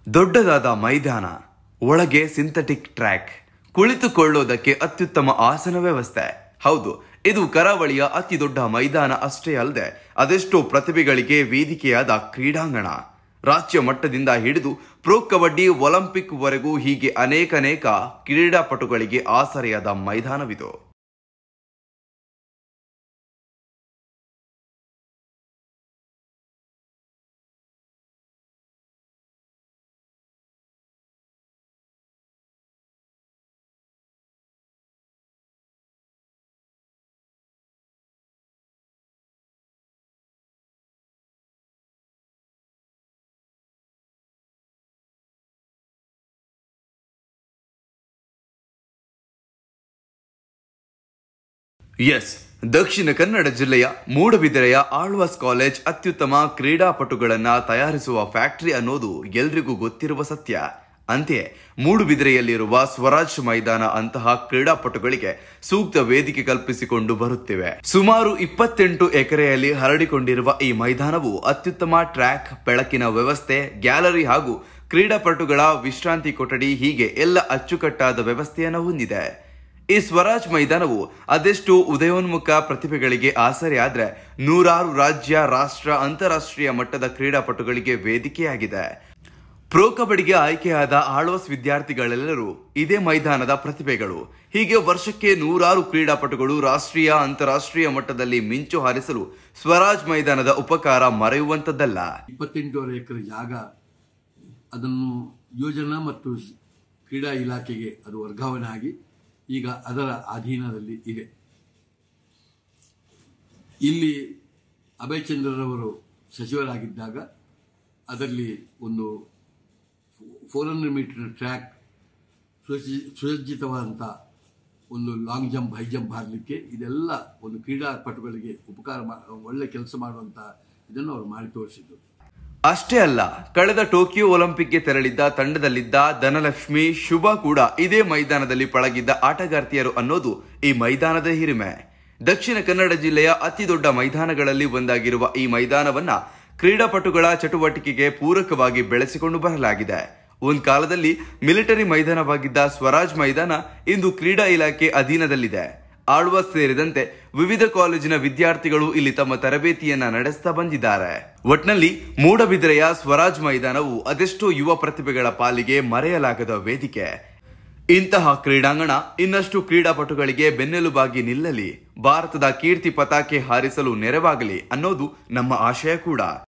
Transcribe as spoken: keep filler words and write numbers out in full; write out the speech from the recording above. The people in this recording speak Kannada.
ದೊಡ್ಡದಾದ ಮೈದಾನ, ಒಳಗೆ ಸಿಂಥೆಟಿಕ್ ಟ್ರ್ಯಾಕ್, ಕುಳಿತುಕೊಳ್ಳೋದಕ್ಕೆ ಅತ್ಯುತ್ತಮ ಆಸನ ವ್ಯವಸ್ಥೆ. ಹೌದು, ಇದು ಕರಾವಳಿಯ ಅತಿ ದೊಡ್ಡ ಮೈದಾನ ಅಷ್ಟೇ ಅಲ್ಲದೆ ಅದೆಷ್ಟೋ ಪ್ರತಿಭೆಗಳಿಗೆ ವೇದಿಕೆಯಾದ ಕ್ರೀಡಾಂಗಣ. ರಾಜ್ಯ ಮಟ್ಟದಿಂದ ಹಿಡಿದು ಪ್ರೊ ಕಬಡ್ಡಿ, ಒಲಿಂಪಿಕ್ ವರೆಗೂ ಹೀಗೆ ಅನೇಕನೇಕ ಕ್ರೀಡಾಪಟುಗಳಿಗೆ ಆಸರೆಯಾದ ಮೈದಾನವಿದು. ಎಸ್, ದಕ್ಷಿಣ ಕನ್ನಡ ಜಿಲ್ಲೆಯ ಮೂಡಬಿದಿರೆಯ ಆಳ್ವಾಸ್ ಕಾಲೇಜ್ ಅತ್ಯುತ್ತಮ ಕ್ರೀಡಾಪಟುಗಳನ್ನ ತಯಾರಿಸುವ ಫ್ಯಾಕ್ಟರಿ ಅನ್ನೋದು ಎಲ್ರಿಗೂ ಗೊತ್ತಿರುವ ಸತ್ಯ. ಅಂತೆಯೇ ಮೂಡುಬಿದಿರೆಯಲ್ಲಿರುವ ಸ್ವರಾಜ್ ಮೈದಾನ ಅಂತಹ ಕ್ರೀಡಾಪಟುಗಳಿಗೆ ಸೂಕ್ತ ವೇದಿಕೆ ಕಲ್ಪಿಸಿಕೊಂಡು ಬರುತ್ತಿವೆ. ಸುಮಾರು ಇಪ್ಪತ್ತೆಂಟು ಎಕರೆಯಲ್ಲಿ ಹರಡಿಕೊಂಡಿರುವ ಈ ಮೈದಾನವು ಅತ್ಯುತ್ತಮ ಟ್ರ್ಯಾಕ್, ಬೆಳಕಿನ ವ್ಯವಸ್ಥೆ, ಗ್ಯಾಲರಿ ಹಾಗೂ ಕ್ರೀಡಾಪಟುಗಳ ವಿಶ್ರಾಂತಿ ಕೊಠಡಿ ಹೀಗೆ ಎಲ್ಲ ಅಚ್ಚುಕಟ್ಟಾದ ವ್ಯವಸ್ಥೆಯನ್ನು ಹೊಂದಿದೆ. ಈ ಸ್ವರಾಜ್ ಮೈದಾನವು ಅದೆಷ್ಟು ಉದಯೋನ್ಮುಖ ಪ್ರತಿಭೆಗಳಿಗೆ ಆಸರೆ ಆದ್ರೆ ನೂರಾರು ರಾಜ್ಯ, ರಾಷ್ಟ್ರ, ಅಂತಾರಾಷ್ಟ್ರೀಯ ಮಟ್ಟದ ಕ್ರೀಡಾಪಟುಗಳಿಗೆ ವೇದಿಕೆಯಾಗಿದೆ. ಪ್ರೊ ಕಬಡ್ಡಿಗೆ ಆಯ್ಕೆಯಾದ ಆಳ್ವಾಸ್ ವಿದ್ಯಾರ್ಥಿಗಳೆಲ್ಲರೂ ಇದೇ ಮೈದಾನದ ಪ್ರತಿಭೆಗಳು. ಹೀಗೆ ವರ್ಷಕ್ಕೆ ನೂರಾರು ಕ್ರೀಡಾಪಟುಗಳು ರಾಷ್ಟ್ರೀಯ, ಅಂತಾರಾಷ್ಟ್ರೀಯ ಮಟ್ಟದಲ್ಲಿ ಮಿಂಚು ಹಾರಿಸಲು ಸ್ವರಾಜ್ ಮೈದಾನದ ಉಪಕಾರ ಮರೆಯುವಂತದ್ದಲ್ಲ. ಇಪ್ಪತ್ತೆಂಟೂವರೆ ಎಕರೆ ಜಾಗ, ಅದನ್ನು ಯೋಜನಾ ಮತ್ತು ಕ್ರೀಡಾ ಇಲಾಖೆಗೆ ಅದು ವರ್ಗಾವಣೆ ಆಗಿ ಈಗ ಅದರ ಅಧೀನದಲ್ಲಿ ಇದೆ. ಇಲ್ಲಿ ಅಭಯ್ ಚಂದ್ರರವರು ಸಚಿವರಾಗಿದ್ದಾಗ ಅದರಲ್ಲಿ ಒಂದು ಫೋರ್ ಹಂಡ್ರೆಡ್ ಮೀಟರ್ ಟ್ರ್ಯಾಕ್, ಸುಸಜ್ಜಿತವಾದಂಥ ಒಂದು ಲಾಂಗ್ ಜಂಪ್, ಹೈ ಜಂಪ್ ಹಾರಲಿಕ್ಕೆ ಇದೆಲ್ಲ ಒಂದು ಕ್ರೀಡಾಪಟುಗಳಿಗೆ ಉಪಕಾರ, ಒಳ್ಳೆ ಕೆಲಸ ಮಾಡುವಂಥ ಇದನ್ನು ಅವರು ಮಾಡಿ ತೋರಿಸಿದ್ರು. ಅಷ್ಟೇ ಅಲ್ಲ, ಕಳೆದ ಟೋಕಿಯೋ ಒಲಿಂಪಿಕ್ಗೆ ತೆರಳಿದ್ದ ತಂಡದಲ್ಲಿದ್ದ ಧನಲಕ್ಷ್ಮಿ, ಶುಭ ಕೂಡ ಇದೇ ಮೈದಾನದಲ್ಲಿ ಪಳಗಿದ್ದ ಆಟಗಾರ್ತಿಯರು ಅನ್ನೋದು ಈ ಮೈದಾನದ ಹಿರಿಮೆ. ದಕ್ಷಿಣ ಕನ್ನಡ ಜಿಲ್ಲೆಯ ಅತಿ ದೊಡ್ಡ ಮೈದಾನಗಳಲ್ಲಿ ಒಂದಾಗಿರುವ ಈ ಮೈದಾನವನ್ನ ಕ್ರೀಡಾಪಟುಗಳ ಚಟುವಟಿಕೆಗೆ ಪೂರಕವಾಗಿ ಬೆಳೆಸಿಕೊಂಡು ಬರಲಾಗಿದೆ. ಒಂದು ಕಾಲದಲ್ಲಿ ಮಿಲಿಟರಿ ಮೈದಾನವಾಗಿದ್ದ ಸ್ವರಾಜ್ ಮೈದಾನ ಇಂದು ಕ್ರೀಡಾ ಇಲಾಖೆ ಅಧೀನದಲ್ಲಿದೆ. ಆಳ್ವಾಸ್ ಸೇರಿದಂತೆ ವಿವಿಧ ಕಾಲೇಜಿನ ವಿದ್ಯಾರ್ಥಿಗಳು ಇಲ್ಲಿ ತಮ್ಮ ತರಬೇತಿಯನ್ನ ನಡೆಸ್ತಾ ಬಂದಿದ್ದಾರೆ. ಒಟ್ನಲ್ಲಿ ಮೂಡಬಿದಿರೆಯ ಸ್ವರಾಜ್ ಮೈದಾನವು ಅದೆಷ್ಟೋ ಯುವ ಪ್ರತಿಭೆಗಳ ಪಾಲಿಗೆ ಮರೆಯಲಾಗದ ವೇದಿಕೆ. ಇಂತಹ ಕ್ರೀಡಾಂಗಣ ಇನ್ನಷ್ಟು ಕ್ರೀಡಾಪಟುಗಳಿಗೆ ಬೆನ್ನೆಲುಬಾಗಿ ನಿಲ್ಲಲಿ, ಭಾರತದ ಕೀರ್ತಿ ಪತಾಕೆ ಹಾರಿಸಲು ನೆರವಾಗಲಿ ಅನ್ನೋದು ನಮ್ಮ ಆಶಯ ಕೂಡ.